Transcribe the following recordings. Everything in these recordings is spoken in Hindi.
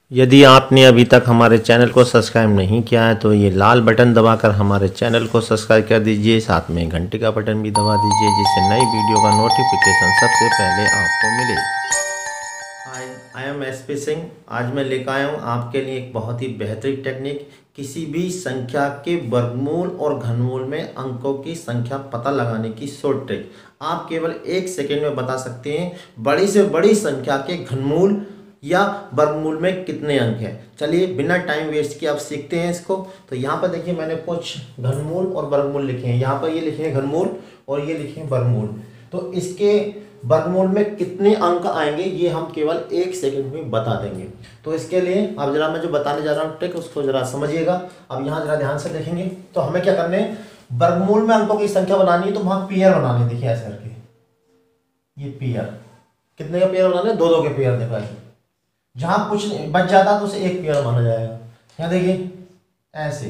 यदि आपने अभी तक हमारे चैनल को सब्सक्राइब नहीं किया है तो ये लाल बटन दबाकर हमारे चैनल को सब्सक्राइब कर दीजिए। साथ में घंटी का बटन भी दबा दीजिए जिससे नई वीडियो का नोटिफिकेशन सबसे पहले आपको मिले। Hi, I am SP Singh. आज मैं लेकर आया हूँ आपके लिए एक बहुत ही बेहतरीन टेक्निक। किसी भी संख्या के वर्गमूल और घनमूल में अंकों की संख्या पता लगाने की शॉर्ट ट्रिक आप केवल 1 सेकेंड में बता सकते हैं। बड़ी से बड़ी संख्या के घनमूल या वर्गमूल में कितने अंक हैं। चलिए बिना टाइम वेस्ट किए आप सीखते हैं इसको। तो यहाँ पर देखिए मैंने कुछ घनमूल और वर्गमूल लिखे हैं। यहाँ पर ये लिखे हैं घनमूल और ये लिखे हैं वर्गमूल। तो इसके वर्गमूल में कितने अंक आएंगे ये हम केवल 1 सेकंड में बता देंगे। तो इसके लिए अब जरा मैं जो बताने जा रहा हूँ ट्रिक उसको जरा समझिएगा। अब यहाँ जरा ध्यान से देखेंगे तो हमें क्या करना है, वर्गमूल में अंकों की संख्या बनानी है तो वहां पेयर बनाने। देखिए ऐसे करके ये पेयर, कितने का पेयर बनाने, 2-2 के पेयर। देखो ऐसे जहां कुछ बच जाता तो उसे एक पेयर माना जाएगा। यहां देखिए ऐसे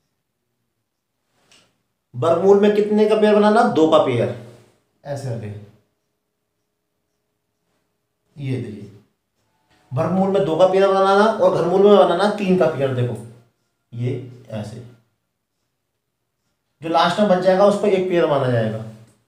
वर्गमूल में कितने का पेयर बनाना, 2 का पेयर। ऐसे करके ये देखिए वर्गमूल में 2 का पेयर बनाना और घनमूल में बनाना 3 का पेयर। देखो ये ऐसे जो लास्ट में बच जाएगा उसको एक पेयर माना जाएगा।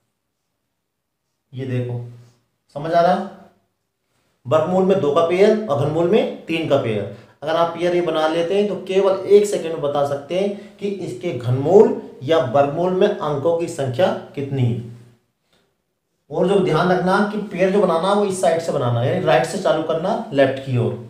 ये देखो समझ आ रहा है, वर्गमूल में 2 का पेयर और घनमूल में 3 का पेयर। अगर आप पेयर ये बना लेते हैं तो केवल 1 सेकंड में बता सकते हैं कि इसके घनमूल या वर्गमूल में अंकों की संख्या कितनी है। और जो ध्यान रखना कि पेयर जो बनाना वो इस साइड से बनाना, यानी राइट से चालू करना लेफ्ट की ओर।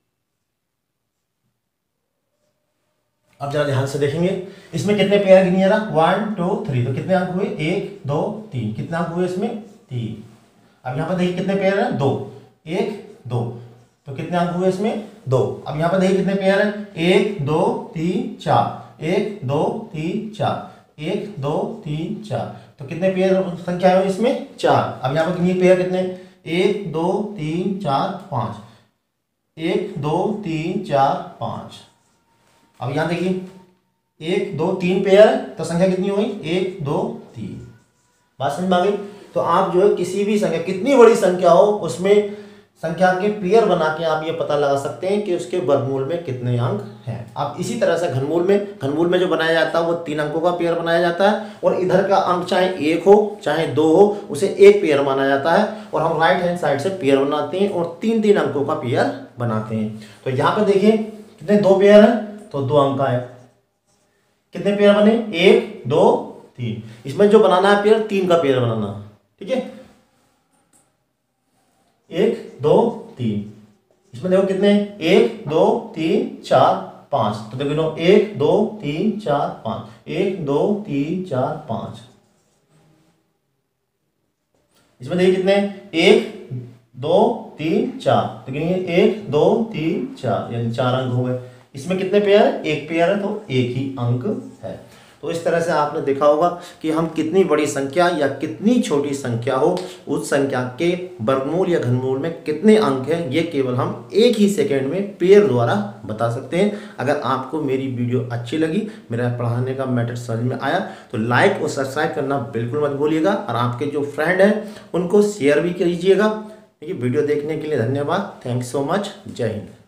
अब जरा ध्यान से देखेंगे इसमें कितने पेयर गिनिए ना, 1 2 3। तो कितने अंक हुए, 1 2 3। कितने अंक हुए इसमें, 3। अब यहां पर देखिए कितने पेयर है, 2 1 2। तो कितने अंक हुए इसमें, 2। अब यहां पर देखिए कितने पेयर है, 1 2 3 4। 1 2 3 4। 1 2 3 4। तो कितने पेयर संख्या है इसमें, 4। अब यहां पर कितने पेयर, कितने, 1 2 3 4 5। 1 2 3 4 5। अब यहां देखिए 1 2 3 पेयर है तो संख्या कितनी हो गई, 1 2 3। बात समझ में आ गई। तो आप जो है किसी भी संख्या, कितनी बड़ी संख्या हो उसमें संख्या के पेयर बना के आप ये पता लगा सकते हैं कि उसके वर्गमूल में कितने अंक हैं। अब इसी तरह से घनमूल में जो बनाया जाता है वो 3 अंकों का पेयर बनाया जाता है और इधर का अंक चाहे 1 हो चाहे 2 हो उसे एक पेयर माना जाता है और हम राइट हैंड साइड से पेयर बनाते हैं और 3-3 अंकों का पेयर बनाते हैं। तो यहाँ पे देखिए कितने, 2 पेयर है तो 2 अंक आए। कितने पेयर बने, 1 2 3। इसमें जो बनाना है पेयर, 3 का पेयर बनाना, ठीक है। 1 2 3। इसमें देखो कितने, 1 2 3 4 5। तो देखो 1 2 3 4 5। 1 2 3 4 5। इसमें देखिए कितने, 1 2 3 4। तो कितने, 1 2 3 4, यानी 4 अंक हो गए। इसमें कितने पेयर है, 1 पेयर है तो 1 ही अंक है। तो इस तरह से आपने देखा होगा कि हम कितनी बड़ी संख्या या कितनी छोटी संख्या हो उस संख्या के वर्गमूल या घनमूल में कितने अंक हैं ये केवल हम 1 ही सेकंड में पेयर द्वारा बता सकते हैं। अगर आपको मेरी वीडियो अच्छी लगी, मेरा पढ़ाने का मैटर समझ में आया तो लाइक और सब्सक्राइब करना बिल्कुल मत भूलिएगा और आपके जो फ्रेंड हैं उनको शेयर भी कीजिएगा। देखिए वीडियो देखने के लिए धन्यवाद। Thank you so much. जय हिंद।